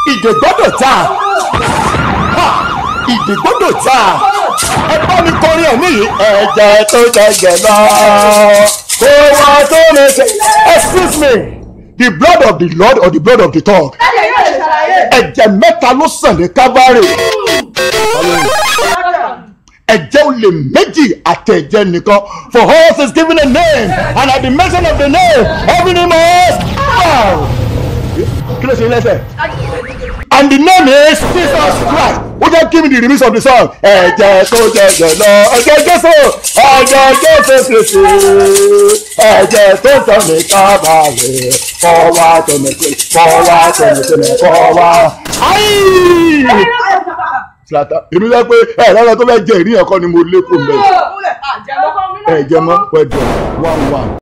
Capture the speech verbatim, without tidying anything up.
ìdè gbọ́dọ̀ já ìdè gbọ́dọ̀ já ẹ bá mi kọrin ẹ̀ níyì ẹ̀jẹ̀ tó jẹ̀jẹ̀ lọ kó wá tó lè ṣe excuse me the blood of the Lord or the blood of the dog ẹ̀jẹ̀ mẹ́ta ló sàn ní Calvary ẹ̀jẹ̀ olè méjì àtẹ̀jẹ̀ nìkan for us is given a name and at the mention of the name every name must bow. Kí ló ṣe lẹ́sẹ̀? And the name is Jesus Christ. Who just give me the remix of the song? Ẹ̀jẹ̀ tó jẹ̀jẹ̀ lọ ẹ̀jẹ̀ Jésù ẹ̀jẹ̀ Jésù Kristi ẹ̀jẹ̀ tó tọ̀ ní Calvary fọwọ́ tẹ̀mẹ̀tẹ̀ fọwọ́ tẹ̀mẹ̀tẹ̀ fọwọ́. Ayi! Slata èmi lọ pé ẹ lọ́dọ̀ tó fẹ́ jẹ ìrìn ẹ̀kọ́ ni mo lé kó mẹ́rin. Ẹ jẹ́ mọ́ pẹ̀jọ one one.